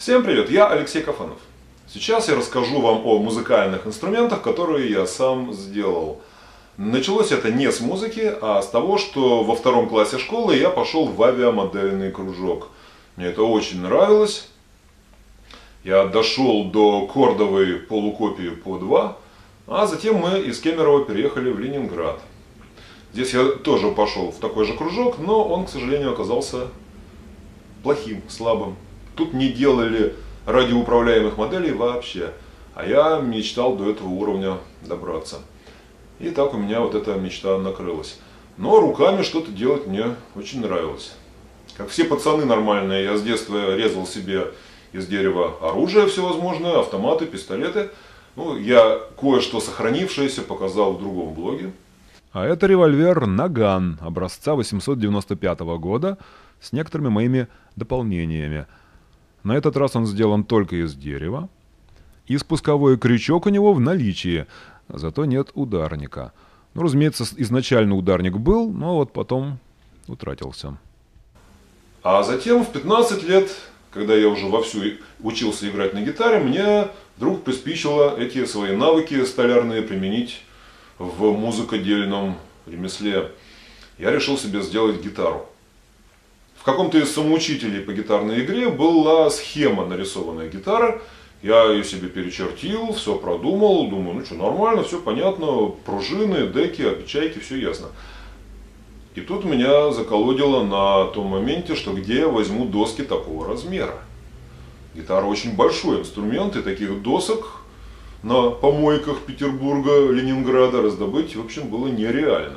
Всем привет, я Алексей Кафанов. Сейчас я расскажу вам о музыкальных инструментах, которые я сам сделал. Началось это не с музыки, а с того, что во втором классе школы я пошел в авиамодельный кружок. Мне это очень нравилось. Я дошел до кордовой полукопии по 2, а затем мы из Кемерово переехали в Ленинград. Здесь я тоже пошел в такой же кружок, но он, к сожалению, оказался плохим, слабым. Тут не делали радиоуправляемых моделей вообще, а я мечтал до этого уровня добраться. И так у меня вот эта мечта накрылась. Но руками что-то делать мне очень нравилось. Как все пацаны нормальные, я с детства резал себе из дерева оружие всевозможное, автоматы, пистолеты. Ну, я кое-что сохранившееся показал в другом блоге. А это револьвер «Наган» образца 895 года с некоторыми моими дополнениями. На этот раз он сделан только из дерева, и спусковой крючок у него в наличии, зато нет ударника. Ну, разумеется, изначально ударник был, но вот потом утратился. А затем в 15 лет, когда я уже вовсю учился играть на гитаре, мне вдруг приспичило эти свои навыки столярные применить в музыкодельном ремесле. Я решил себе сделать гитару. В каком-то из самоучителей по гитарной игре была схема нарисованная гитары. Я ее себе перечертил, все продумал, думаю, ну что, нормально, все понятно, пружины, деки, обечайки, все ясно. И тут меня заколодило на том моменте, что где я возьму доски такого размера. Гитара очень большой инструмент, и таких досок на помойках Петербурга, Ленинграда раздобыть, в общем, было нереально.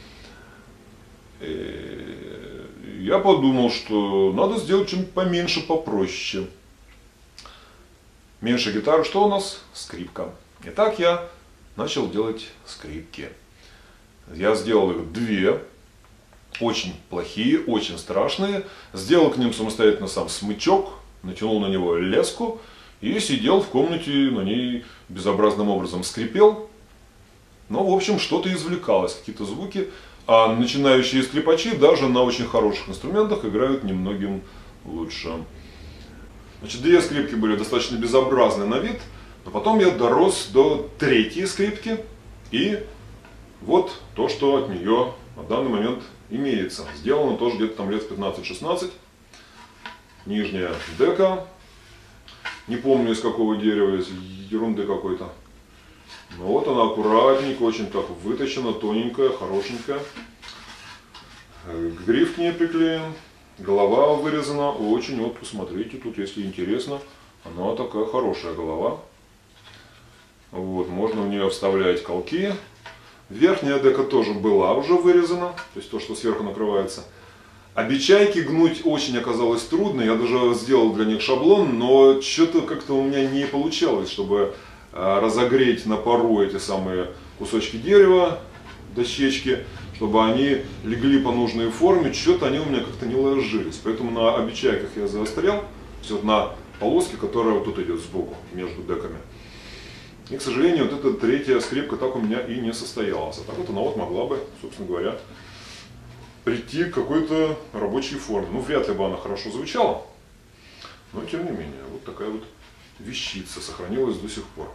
Я подумал, что надо сделать что-нибудь поменьше, попроще. Меньше гитары, что у нас? Скрипка. Итак, я начал делать скрипки. Я сделал их 2. Очень плохие, очень страшные. Сделал к ним самостоятельно сам смычок, натянул на него леску и сидел в комнате, на ней безобразным образом скрипел. Ну, в общем, что-то извлекалось, какие-то звуки. А начинающие скрипачи даже на очень хороших инструментах играют немногим лучше. Значит, 2 скрипки были достаточно безобразны на вид, но потом я дорос до 3-й скрипки. И вот то, что от нее на данный момент имеется. Сделано тоже где-то там лет 15-16. Нижняя дека. Не помню из какого дерева, из ерунды какой-то. Ну вот она аккуратненько, очень так выточена, тоненькая, хорошенькая. Гриф к ней приклеен. Голова вырезана. Очень, вот посмотрите, тут если интересно, она такая хорошая голова. Вот, можно в нее вставлять колки. Верхняя дека тоже была уже вырезана, то есть то, что сверху накрывается. Обечайки гнуть очень оказалось трудно, я даже сделал для них шаблон, но что-то как-то у меня не получалось, чтобы разогреть на пару эти самые кусочки дерева, дощечки, чтобы они легли по нужной форме, что-то они у меня как-то не ложились. Поэтому на обечайках я заострял, все на полоске, которая вот тут идет сбоку, между деками. И, к сожалению, вот эта 3-я скрипка так у меня и не состоялась. А так вот она вот могла бы, собственно говоря, прийти к какой-то рабочей форме. Ну, вряд ли бы она хорошо звучала, но тем не менее, вот такая вот вещица сохранилась до сих пор.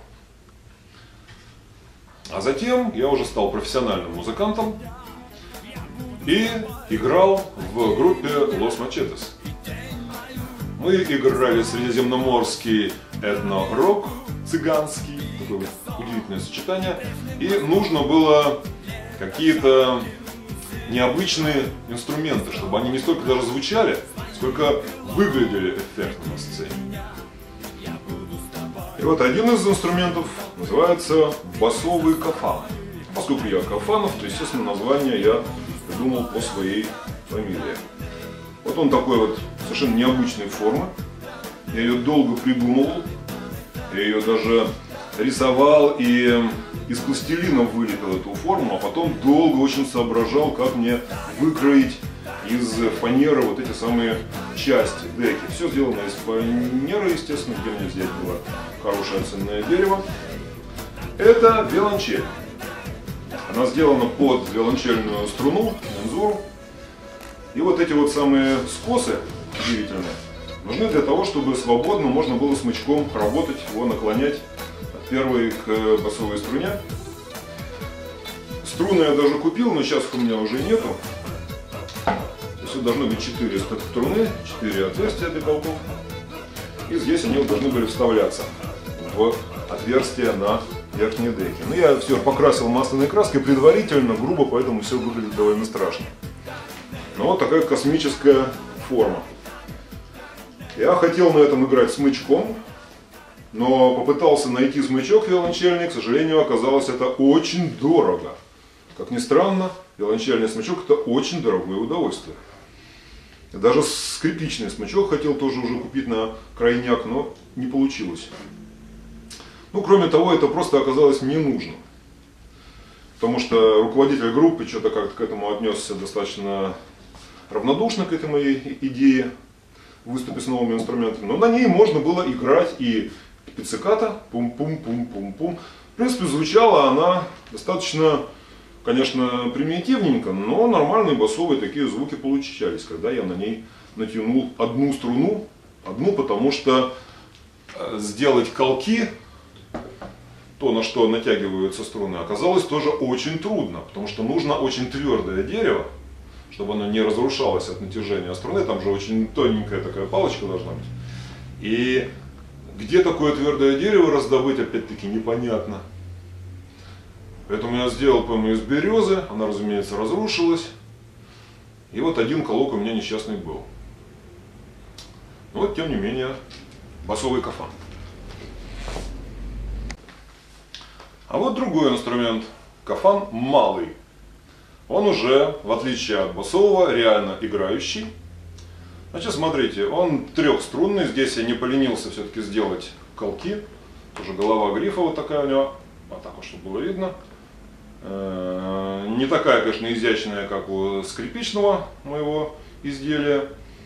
А затем я уже стал профессиональным музыкантом и играл в группе Los Machetes. Мы играли средиземноморский этно-рок, цыганский, такое вот удивительное сочетание. И нужно было какие-то необычные инструменты, чтобы они не столько даже звучали, сколько выглядели эффектно на сцене. И вот один из инструментов называется басовый кафан. Поскольку я Кафанов, то, естественно, название я придумал по своей фамилии. Вот он такой вот совершенно необычной формы. Я ее долго придумывал. Я ее даже рисовал и из пластилина вылепил эту форму, а потом долго очень соображал, как мне выкроить из фанеры вот эти самые части, деки. Все сделано из фанеры, естественно, где мне взять было хорошее ценное дерево. Это виолончель. Она сделана под виолончельную струну, мензуру. И вот эти вот самые скосы удивительные, нужны для того, чтобы свободно можно было смычком работать, его наклонять от первой к басовой струне. Струны я даже купил, но сейчас их у меня уже нету. То есть должно быть 4 струны, 4 отверстия для колков. И здесь они должны были вставляться в отверстие на верхние деки. Но я все покрасил масляной краской предварительно, грубо, поэтому все выглядит довольно страшно. Но вот такая космическая форма. Я хотел на этом играть смычком, но попытался найти смычок виолончельный, к сожалению, оказалось это очень дорого. Как ни странно, виолончельный смычок это очень дорогое удовольствие. Даже скрипичный смычок хотел тоже уже купить на крайняк, но не получилось. Ну, кроме того, это просто оказалось не нужно. Потому что руководитель группы что-то как-то к этому отнесся достаточно равнодушно к этой моей идее выступить с новыми инструментами. Но на ней можно было играть и пицциката, пум-пум-пум-пум-пум. В принципе, звучала она достаточно, конечно, примитивненько, но нормальные басовые такие звуки получались, когда я на ней натянул одну струну. Одну, потому что сделать колки, то, на что натягиваются струны, оказалось тоже очень трудно, потому что нужно очень твердое дерево, чтобы оно не разрушалось от натяжения струны. Там же очень тоненькая такая палочка должна быть. И где такое твердое дерево раздобыть, опять-таки, непонятно. Поэтому я сделал, по-моему, из березы. Она, разумеется, разрушилась. И вот один колок у меня несчастный был. Но вот, тем не менее, басовый кафан. А вот другой инструмент. Кафан малый. Он уже, в отличие от басового, реально играющий. Значит, смотрите, он трехструнный. Здесь я не поленился все-таки сделать колки. Тоже голова грифа вот такая у него. Вот так вот, чтобы было видно. Не такая, конечно, изящная, как у скрипичного моего изделия.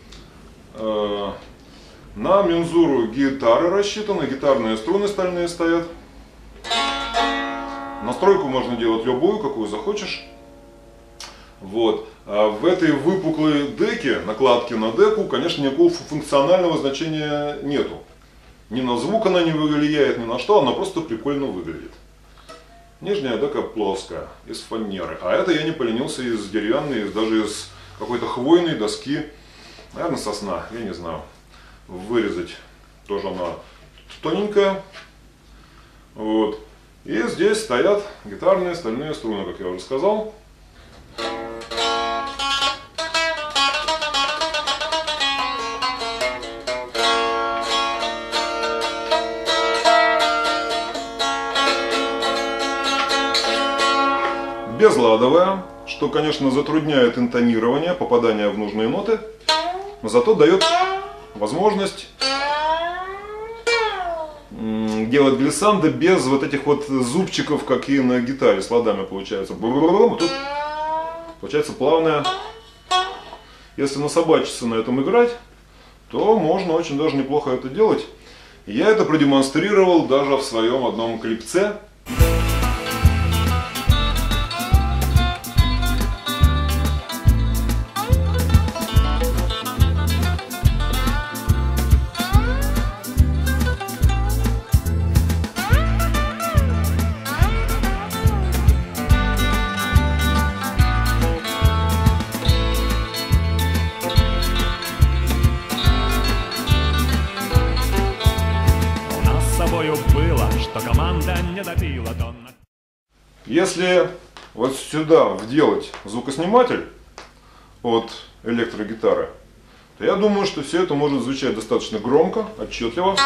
На мензуру гитары рассчитаны. Гитарные струны стальные стоят. Настройку можно делать любую, какую захочешь. Вот. А в этой выпуклой деке, накладке на деку, конечно, никакого функционального значения нету. Ни на звук она не влияет, ни на что, она просто прикольно выглядит. Нижняя дека плоская, из фанеры. А это я не поленился из деревянной, даже из какой-то хвойной доски. Наверное, сосна, я не знаю. Вырезать. Тоже она тоненькая. Вот. И здесь стоят гитарные стальные струны, как я уже сказал. Безладовая, что, конечно, затрудняет интонирование, попадание в нужные ноты, но зато дает возможность делать глиссандо без вот этих вот зубчиков, как и на гитаре с ладами получается. Тут получается плавная. Если насобачиться на этом играть, то можно очень даже неплохо это делать. Я это продемонстрировал даже в своем одном клипце. Было, что команда не добила, то... Если вот сюда вделать звукосниматель от электрогитары, то я думаю, что все это может звучать достаточно громко, отчетливо.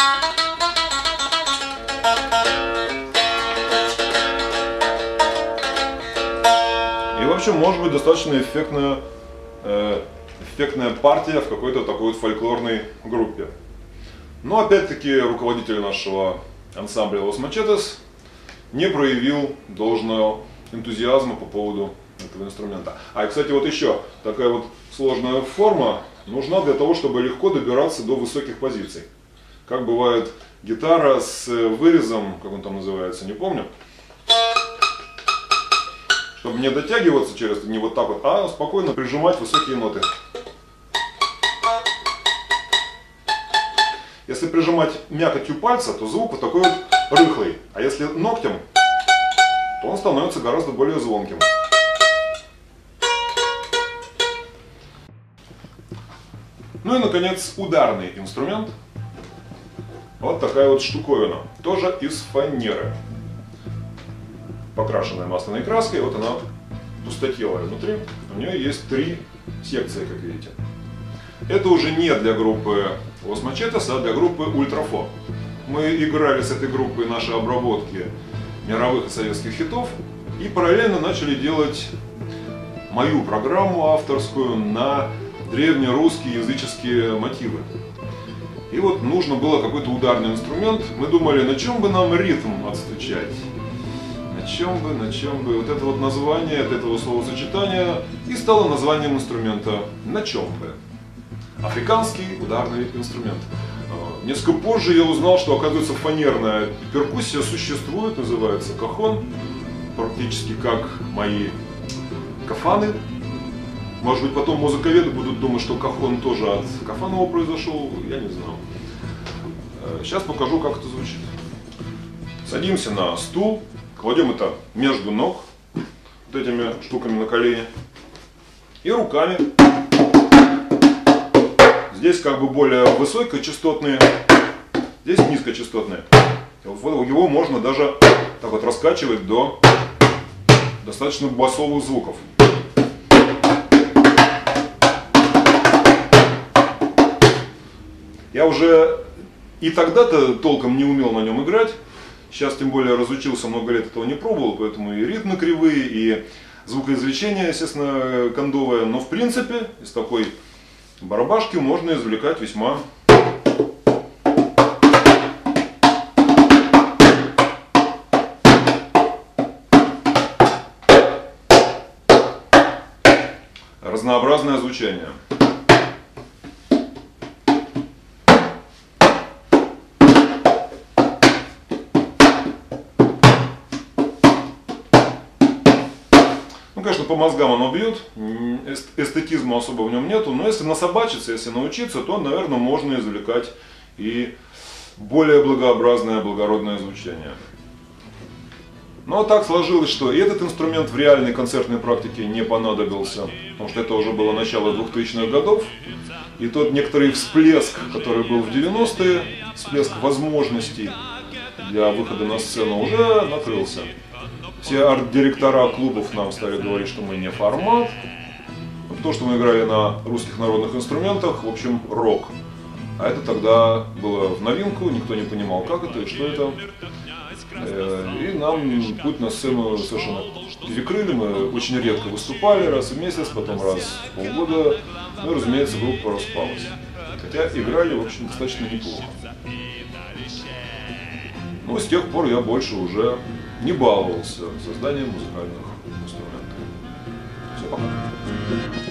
И вообще может быть достаточно эффектная партия в какой-то такой вот фольклорной группе. Но опять-таки руководитель нашего ансамбля Los Machetes не проявил должного энтузиазма по поводу этого инструмента. А, и, кстати, вот еще такая вот сложная форма нужна для того, чтобы легко добираться до высоких позиций. Как бывает гитара с вырезом, как он там называется, не помню. Чтобы не дотягиваться через, не вот так вот, а спокойно прижимать высокие ноты. Если прижимать мякотью пальца, то звук вот такой вот рыхлый. А если ногтем, то он становится гораздо более звонким. Ну и, наконец, ударный инструмент. Вот такая вот штуковина. Тоже из фанеры. Покрашенная масляной краской. Вот она пустотелая внутри. У нее есть 3 секции, как видите. Это уже не для группы Los Machetes, а для группы Ultrafo. Мы играли с этой группой наши обработки мировых и советских хитов. И параллельно начали делать мою программу авторскую на древнерусские языческие мотивы. И вот нужно было какой-то ударный инструмент. Мы думали, на чем бы нам ритм отстучать. На чем бы. Вот это вот название от этого словосочетания и стало названием инструмента «На чем бы». Африканский ударный инструмент. Несколько позже я узнал, что, оказывается, фанерная перкуссия существует, называется кахон. Практически как мои кафаны. Может быть, потом музыковеды будут думать, что кахон тоже от кафанова произошел, я не знаю. Сейчас покажу, как это звучит. Садимся на стул, кладем это между ног, вот этими штуками на колени, и руками. Здесь как бы более высокочастотные, здесь низкочастотные. Его можно даже так вот раскачивать до достаточно басовых звуков. Я уже и тогда-то толком не умел на нем играть. Сейчас тем более разучился, много лет этого не пробовал, поэтому и ритмы кривые, и звукоизвлечение, естественно, кондовое. Но в принципе из такой барабашки можно извлекать весьма разнообразное звучание. Конечно, по мозгам оно бьет, эстетизма особо в нем нету, но если насобачиться, если научиться, то, наверное, можно извлекать и более благообразное, благородное звучание. Но так сложилось, что и этот инструмент в реальной концертной практике не понадобился, потому что это уже было начало 2000-х годов, и тот некоторый всплеск, который был в 90-е, всплеск возможностей для выхода на сцену, уже накрылся. Все арт-директора клубов нам стали говорить, что мы не формат. То, что мы играли на русских народных инструментах, в общем, рок. А это тогда было в новинку, никто не понимал, как это и что это. И нам путь на сцену совершенно перекрыли. Мы очень редко выступали, раз в месяц, потом раз в полгода. Ну и, разумеется, группа распалась. Хотя играли, в общем, достаточно неплохо. Ну, с тех пор я больше уже не баловался созданием музыкальных инструментов. Все, пока.